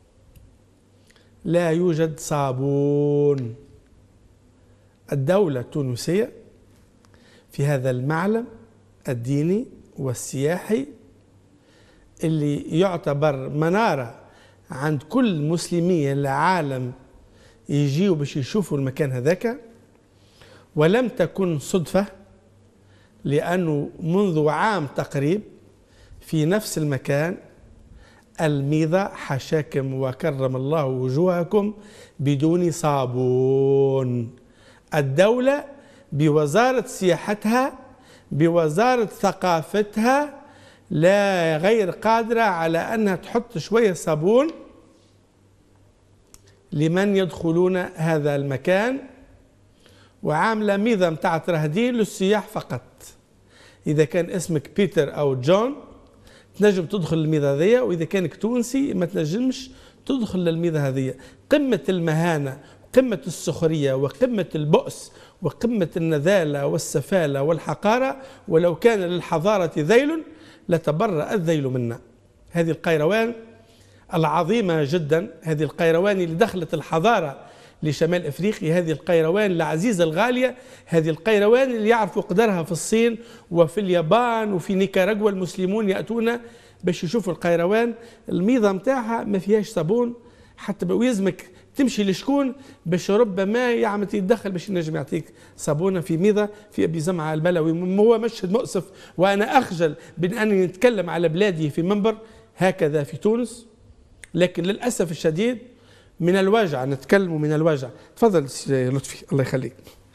لا يوجد صابون. الدولة التونسية في هذا المعلم الديني والسياحي اللي يعتبر منارة عند كل مسلمي العالم يجيوا باش يشوفوا المكان هذاك، ولم تكن صدفة لأنه منذ عام تقريب في نفس المكان الميضة حشاكم وكرم الله وجوهكم بدون صابون. الدولة بوزارة سياحتها بوزارة ثقافتها لا غير قادرة على أنها تحط شوية صابون لمن يدخلون هذا المكان، وعاملة ميضة متاع ترهدين للسياح فقط. إذا كان اسمك بيتر أو جون تنجم تدخل الميضة هذية، وإذا كانك تونسي ما تنجمش تدخل للميضة هذية. قمة المهانة، قمة السخرية، وقمة البؤس، وقمة النذالة والسفالة والحقارة. ولو كان للحضارة ذيل لتبرأ الذيل منا. هذه القيروان العظيمة جدا، هذه القيروان اللي دخلت الحضارة لشمال افريقيا، هذه القيروان العزيزة الغالية، هذه القيروان اللي يعرفوا قدرها في الصين وفي اليابان وفي نيكاراغوا. المسلمون يأتون باش يشوفوا القيروان. الميضة متاعها ما فيهاش صابون حتى، ويلزمك تمشي لشكون باش ربما يعمل يتدخل باش ينجم يعطيك صابونه في ميضه في ابي زمعه البلوي. هو مشهد مؤسف، وانا اخجل بان اني نتكلم على بلادي في منبر هكذا في تونس، لكن للاسف الشديد من الوجع نتكلم من الوجع. تفضل لطفي الله يخليك.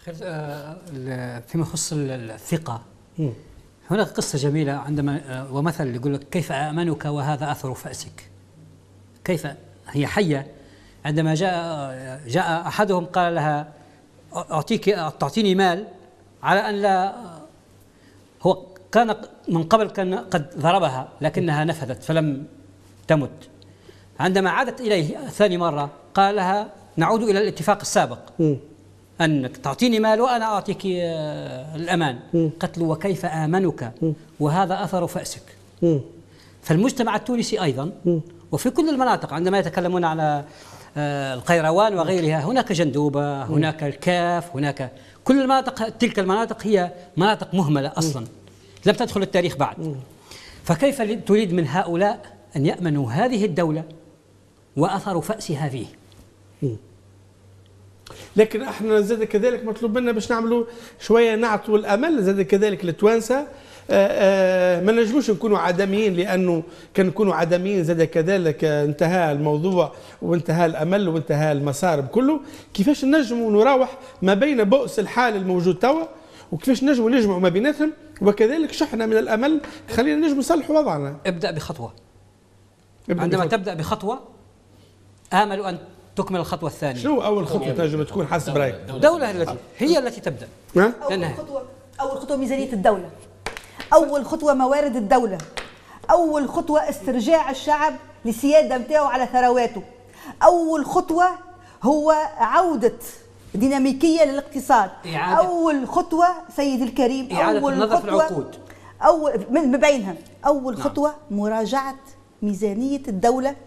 فيما يخص الثقه، هناك قصه جميله عندما ومثل يقول لك كيف امنك وهذا اثر فاسك. كيف هي حيه عندما جاء جاء احدهم قال لها اعطيك تعطيني مال على ان لا، هو كان من قبل كان قد ضربها لكنها نفذت فلم تمت. عندما عادت اليه ثاني مره قال لها نعود الى الاتفاق السابق انك تعطيني مال وانا اعطيك الامان. قالت له وكيف امنك وهذا اثر فاسك. فالمجتمع التونسي ايضا وفي كل المناطق عندما يتكلمون على القيروان وغيرها، هناك جندوبة، هناك الكاف، هناك كل المناطق، تلك المناطق هي مناطق مهملة أصلا لم تدخل التاريخ بعد. فكيف تريد من هؤلاء أن يأمنوا هذه الدولة وأثر فأسها فيه؟ لكن احنا زاد كذلك مطلوب منا باش نعملوا شوية نعطوا الأمل زاد كذلك للتوانسة. ما نجموش نكونوا عدميين، لانه كان نكونوا عدميين زاد كذلك انتهى الموضوع وانتهى الامل وانتهى المسار كله. كيفاش نجموا نراوح ما بين بؤس الحال الموجود توا، وكيفاش نجموا نجمعوا ما بيناتهم، وكذلك شحنه من الامل خلينا نجموا نصلحوا وضعنا. ابدا بخطوه. ابدأ عندما بخطوة. تبدا بخطوه امل ان تكمل الخطوه الثانيه. شنو اول خطوه تنجم تكون حسب رايك؟ الدوله التي هي التي تبدا. اول خطوه اول خطوه ميزانيه الدوله. أول خطوة موارد الدولة. أول خطوة استرجاع الشعب للسيادة متاعه على ثرواته. أول خطوة هو عودة ديناميكية للاقتصاد. أول خطوة سيد الكريم إعادة أول النظر خطوة في العقود. اول من بينها اول خطوه نعم. مراجعه ميزانيه الدوله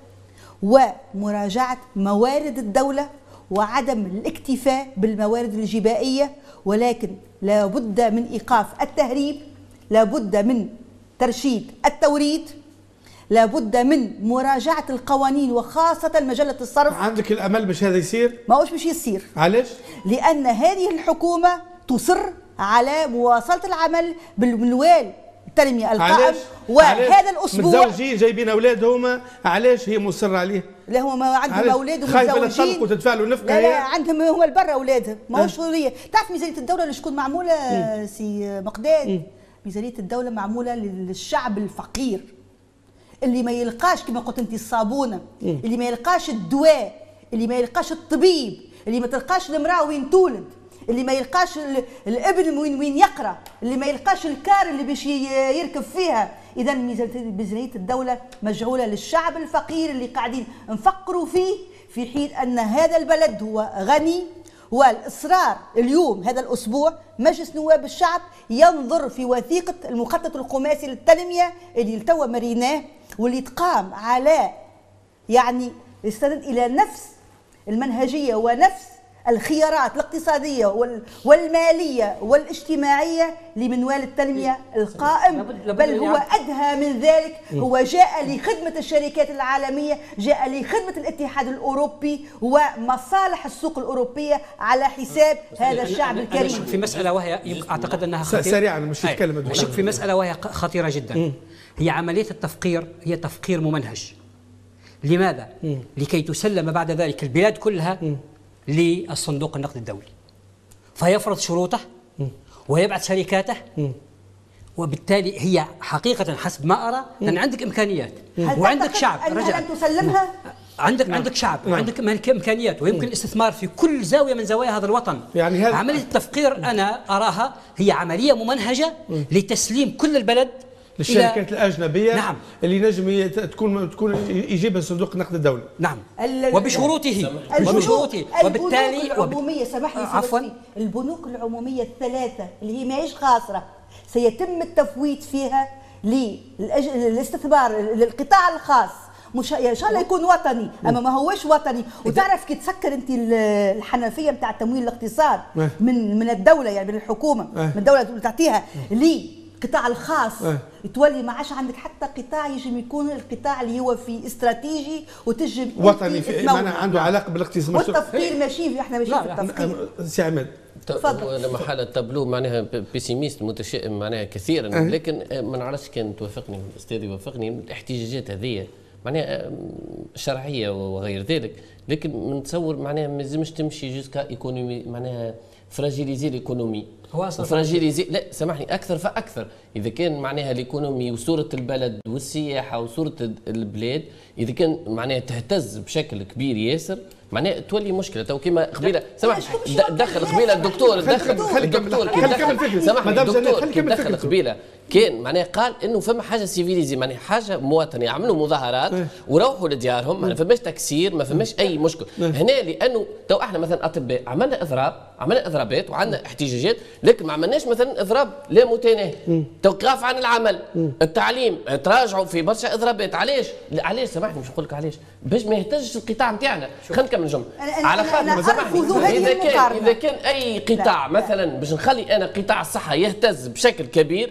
ومراجعه موارد الدوله وعدم الاكتفاء بالموارد الجبائيه، ولكن لا بد من ايقاف التهريب، لا بد من ترشيد التوريد، لا بد من مراجعه القوانين وخاصه مجله الصرف. عندك الامل باش هذا يصير؟ ما هوش باش يصير. علاش؟ لان هذه الحكومه تصر على مواصله العمل بالمنوال التنميه القائم، وهذا الاسبوع متزوجين جايبين اولادهم، علاش هي مصره عليه؟ لا هما ما عندهم اولاد ومتزوجين، خايفه تطلقوا وتدفع له نفقه. لا لا عندهم هما البرا اولادهم، ماهوش حريه. تعرف ميزانيه الدوله لشكون معموله مم. سي مقداد؟ مم. ميزانيه الدوله معموله للشعب الفقير اللي ما يلقاش كما قلت انت الصابونه، مم. اللي ما يلقاش الدواء، اللي ما يلقاش الطبيب، اللي ما تلقاش المراه وين تولد، اللي ما يلقاش الابن وين وين يقرا، اللي ما يلقاش الكار اللي باش يركب فيها. اذا ميزانيه الدوله مجعوله للشعب الفقير اللي قاعدين نفكروا فيه، في حين ان هذا البلد هو غني. والاصرار اليوم هذا الاسبوع مجلس نواب الشعب ينظر في وثيقه المخطط الخماسي للتنميه اللي توا مريناه، واللي تقام على يعني يستند الى نفس المنهجيه ونفس الخيارات الاقتصادية والمالية والاجتماعية لمنوال التنمية القائم، بل هو أدهى من ذلك، هو جاء لخدمة الشركات العالمية، جاء لخدمة الاتحاد الأوروبي ومصالح السوق الأوروبية على حساب هذا الشعب الكريم. أشك في مسألة وهي أعتقد أنها خطيرة سريعا مش نتكلم. أشك في مسألة وهي خطيرة جدا، هي عملية التفقير، هي تفقير ممنهج. لماذا؟ لكي تسلم بعد ذلك البلاد كلها للصندوق النقد الدولي، فيفرض شروطه ويبعث شركاته، وبالتالي هي حقيقة حسب ما أرى أن عندك إمكانيات وعندك شعب. رجل أن تسلمها؟ عندك عندك شعب وعندك إمكانيات ويمكن الاستثمار في كل زاوية من زوايا هذا الوطن. يعني عملية التفقير أنا أراها هي عملية ممنهجة لتسليم كل البلد للشركات الأجنبية. نعم. اللي نجم تكون تكون يجيبها صندوق نقد الدولة. نعم. وبشروطه وبشروطه وبالتالي البنوك العمومية سامحني عفوا البنوك العمومية الثلاثة اللي هي ماهيش خاسرة سيتم التفويت فيها للاستثمار للقطاع الخاص، مش ان شاء الله يكون وطني، اما ما هوش وطني. وتعرف كي تسكر انت الحنفيه نتاع تمويل الاقتصاد من من الدوله، يعني من الحكومه من الدوله تعطيها لي القطاع الخاص، اه. تولي ما عادش عندك حتى قطاع يجب يكون القطاع اللي هو في استراتيجي وتجب وطني معناها عنده علاقه بالاقتصاد والتفكير ماشي، احنا ماشيين في التفكير. سي عماد تفضل. لما حالة تابلو معناها بيسيميست متشائم معناها كثيرا، اه. لكن ما نعرفش كان توافقني الاستاذ يوافقني، الاحتجاجات هذه معناها شرعيه وغير ذلك، لكن نتصور معناها ما لازمش تمشي جوسكا ايكونومي معناها فراجيليزي ليكونومي. هو اصلا فراجيليزي لا سامحني اكثر فاكثر، اذا كان معناها ليكونومي وصوره البلد والسياحه وصوره البلاد اذا كان معناها تهتز بشكل كبير ياسر معناها تولي مشكله. تو كيما قبيله سامحني دخل قبيله الدكتور دخل الدكتور كي دخل سامحني الدكتور كي دخل قبيله كان معناها قال انه فما حاجه سيفيليزي معناها حاجه مواطنه يعملوا مظاهرات وروحوا لديارهم، ما فماش تكسير ما فماش اي مشكل هنا، لانه تو احنا مثلا اطباء عملنا اضراب عملنا اضرابات وعندنا احتجاجات، لكن ما عملناش مثلا اضراب لا متناهي، توقف عن العمل، التعليم تراجعوا في برشا اضرابات. علاش؟ علاش سامحني مش نقول لك علاش، باش ما يهتزش القطاع نتاعنا. خلينا نكمل الجمله على خاطر سامحني اذا كان اذا كان اي قطاع مثلا باش نخلي انا قطاع الصحه يهتز بشكل كبير،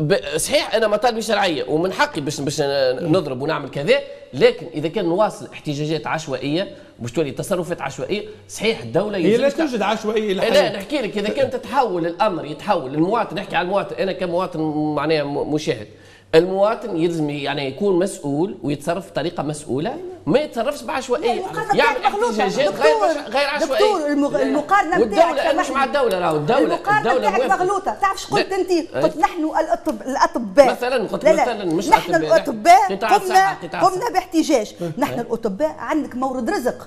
صحيح انا مطالبي شرعيه ومن حقي باش باش نضرب ونعمل كذا، لكن اذا كان نواصل احتجاجات عشوائيه باش تولي تصرفات عشوائيه، صحيح الدوله هي لا توجد عشوائيه. لا نحكي لك اذا كانت تتحول الامر يتحول المواطن، نحكي على المواطن انا كمواطن معناها مشاهد، المواطن يلزم يعني يكون مسؤول ويتصرف بطريقه مسؤوله، ما يتصرفش بعشوائيه، يعمل احتجاجات غير غير عشوائيه. دكتور المقارنه والدوله مش مع الدوله راهو الدوله الدوله مغلوطه. تعرفش قلت انت قلت نحن الاطباء مثلا قلت مثلا مش نحن الاطباء قمنا قمنا باحتجاج، نحن الاطباء عندك مورد رزق،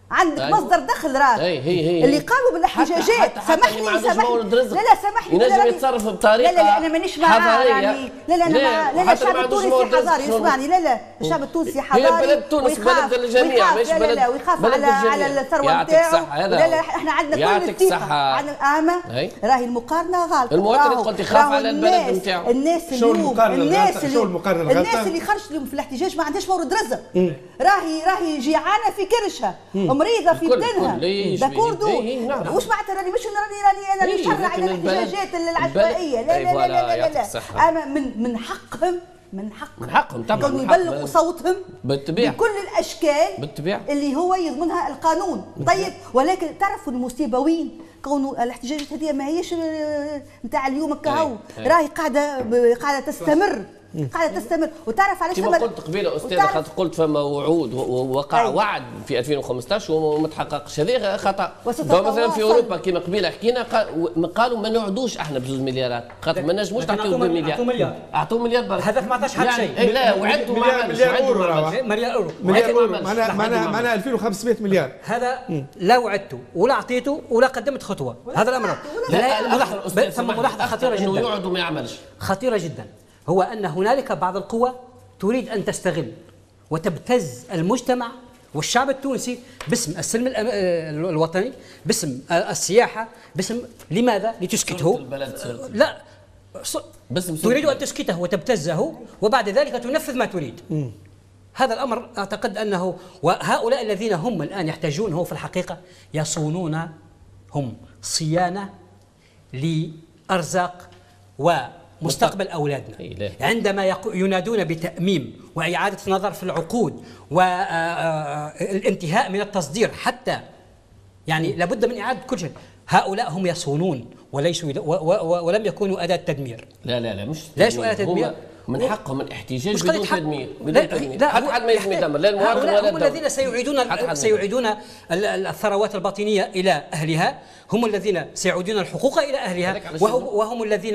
عندك أي. مصدر دخل راه هي هي اللي قاموا بالاحتجاجات. سامحني سامحني لا لا سامحني ينجم يتصرف بطريقه لا لا انا مانيش معاه يعني لا لا انا مع لا لا الشعب التونسي حضاري اسمعني لا لا الشعب التونسي حضاري. هي بلد تونس بلد الجميع مش بلد. لا لا ويخاف على على الثروه نتاعو. لا لا احنا عندنا كل الثقه عندنا اما راهي المقارنه غلط. المواطن قلت يخاف على البلد نتاعو. الناس اليوم الناس اللي الناس اللي خرجت اليوم في الاحتجاج ما عندهاش مورد رزق. راهي راهي جيعانه في كرشها مريضه في بدنها داكوردو. واش معناتها راني مش راني راني انا نشرع على الاحتجاجات العشوائيه. لا لا لا لا لا لا اما من من حقهم من حقهم من حقهم طبعا كانوا يبلغوا صوتهم بالطبيعه بكل الاشكال بالطبيعه اللي هو يضمنها القانون. طيب ولكن تعرفوا المصيبه وين؟ كونوا الاحتجاجات هذه ما هيش نتاع اليوم كهو راهي قاعده قاعده تستمر قاعده تستمر. وتعرف علاش كما قلت قبيله استاذ خاطر قلت فما وعود ووقع وعد في ألفين وخمسطاش وما تحققش هذه خطا. مثلا في اوروبا كما قبيله حكينا قالوا ما نعودوش احنا بزوج مليارات خاطر ما نجموش نعطيو بمليار. اعطوا مليار برك هذاك ما عطاش حد شيء. يعني لا وعدوا ما عملش. مليار اورو مليار اورو مليار اورو معناها معناها ألفين وخمسمائة مليار. هذا لا وعدته ولا اعطيته ولا قدمت خطوه. هذا الامر لا ثم ملاحظه خطيره جدا انه يقعد وما يعملش خطيره جدا هو أن هنالك بعض القوى تريد أن تستغل وتبتز المجتمع والشعب التونسي باسم السلم الوطني باسم السياحة باسم لماذا؟ لتسكته. لا تريد أن تسكته وتبتزه وبعد ذلك تنفذ ما تريد. م. هذا الأمر أعتقد أنه وهؤلاء الذين هم الآن يحتاجون هو في الحقيقة يصونون هم صيانة لأرزاق و مستقبل أولادنا. عندما ينادون بتأميم وإعادة النظر في العقود والانتهاء من التصدير حتى يعني لابد من إعادة كل شيء. هؤلاء هم يصونون وليسوا ولم يكونوا أداة تدمير. لا لا لا مش ليسوا أداة تدمير. من حقهم الاحتجاج بدون تدمير بدون تدمير. حتى حد ما يجم يدمر لا المواطن ولا الدولة. هم الذين سيعيدون سيعيدون الثروات الباطنية إلى أهلها. هم الذين سيعودون الحقوق إلى أهلها وهم الذين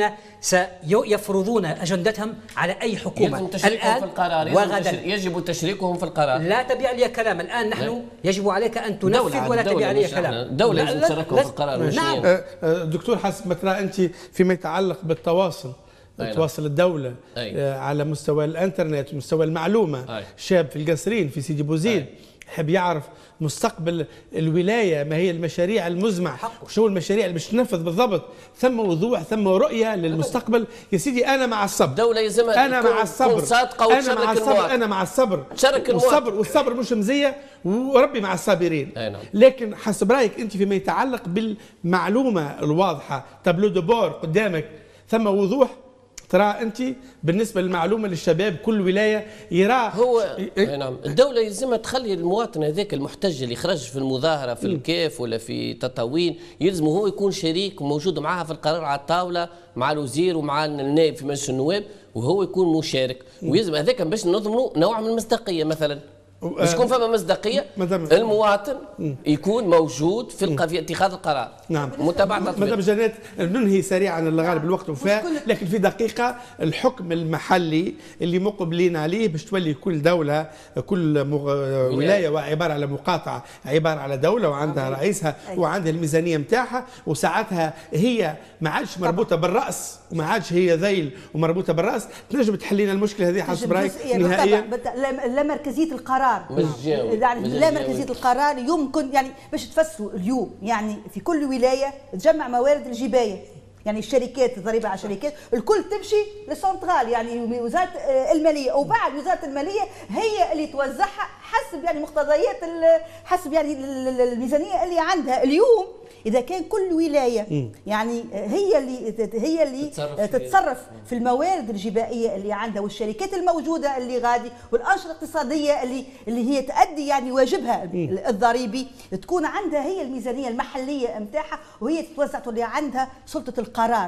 سيفرضون أجندتهم على أي حكومة الآن في القرار. وغدا يجب تشريكهم في القرار. لا تبيع لي كلام الآن نحن يجب عليك أن تنفذ ولا تبيع لي كلام. الدولة يجب تشاركهم في القرار. نعم دكتور حسب ما ترى أنت فيما يتعلق بالتواصل تواصل الدولة أي. على مستوى الانترنت ومستوى المعلومة. أي. شاب في القصرين في سيدي بوزيد يحب يعرف مستقبل الولاية ما هي المشاريع المزمع شو المشاريع اللي باش تنفذ بالضبط. ثم وضوح ثم رؤية للمستقبل. يا سيدي أنا مع الصبر. دولة يلزمها أنا مع الصبر أنا مع الصبر أنا مع الصبر والصبر والصبر مش مزية وربي مع الصابرين. نعم. لكن حسب رأيك أنت فيما يتعلق بالمعلومة الواضحة تابلو دو بور قدامك ثم وضوح ترى انت بالنسبه للمعلومه للشباب كل ولايه يراه هو إيه؟ نعم الدوله يلزمها تخلي المواطن هذاك المحتج اللي خرج في المظاهره في الكيف ولا في تطاوين يلزم هو يكون شريك موجود معها في القرار على الطاوله مع الوزير ومع النائب في مجلس النواب وهو يكون مشارك ويلزم هذاك باش نضمنوا نوع من المصداقيه مثلا باش تكون فما مصداقيه المواطن يكون موجود في في اتخاذ القرار. نعم متابعه مدام جنات ننهي سريعا الغالب الوقت وفاء لكن في دقيقه الحكم المحلي اللي مقبلين عليه باش تولي كل دوله كل ولايه وعباره على مقاطعه عباره على دوله وعندها رئيسها وعندها الميزانيه نتاعها وساعتها هي ما عادش مربوطه بالراس وما عادش هي ذيل ومربوطه بالراس تنجم تحل لنا المشكله هذه حسب رايك نهائيا. لا مركزيه القرار يعني لا مركزيه القرار يمكن يعني باش تفسروا اليوم يعني في كل ولايه تجمع موارد الجبايه يعني الشركات الضريبه على الشركات الكل تمشي للسنترال يعني وزاره الماليه وبعد وزاره الماليه هي اللي توزعها حسب يعني مقتضيات حسب يعني الميزانيه اللي عندها اليوم. إذا كان كل ولاية يعني هي اللي هي اللي تتصرف في الموارد الجبائية اللي عندها والشركات الموجودة اللي غادي والأنشطة الاقتصادية اللي اللي هي تؤدي يعني واجبها الضريبي تكون عندها هي الميزانية المحلية نتاعها وهي تتوزع واللي عندها سلطة القرار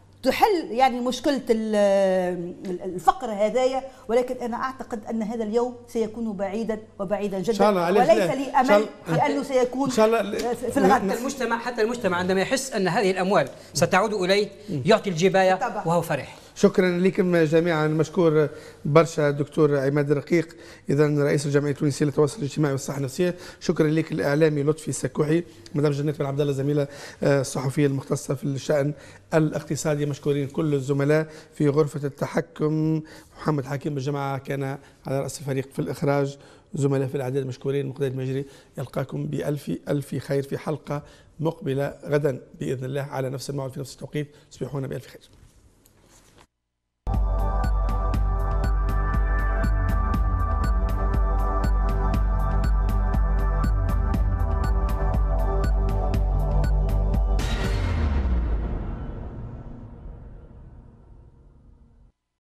تحل يعني مشكلة الفقر هذايا. ولكن أنا أعتقد أن هذا اليوم سيكون بعيدا وبعيدا جدا وليس لي أمل في أنه سيكون في الغد. حتى المجتمع حتى المجتمع عندما يحس أن هذه الأموال ستعود إليه يعطي الجباية وهو فرح. شكرا لكم جميعا. مشكور برشا دكتور عماد الرقيق، اذا رئيس الجمعيه التونسيه للتواصل الاجتماعي والصحه النفسيه. شكرا لك الاعلامي لطفي سكوحي، مدام جنات بن عبد الله زميله الصحفيه المختصه في الشان الاقتصادي. مشكورين كل الزملاء في غرفه التحكم. محمد حكيم بالجماعه كان على راس الفريق في الاخراج. زملاء في الاعداد مشكورين. مقداد المجري يلقاكم بألف ألف خير في حلقه مقبله غدا باذن الله على نفس الموعد في نفس التوقيت. تصبحون بألف خير.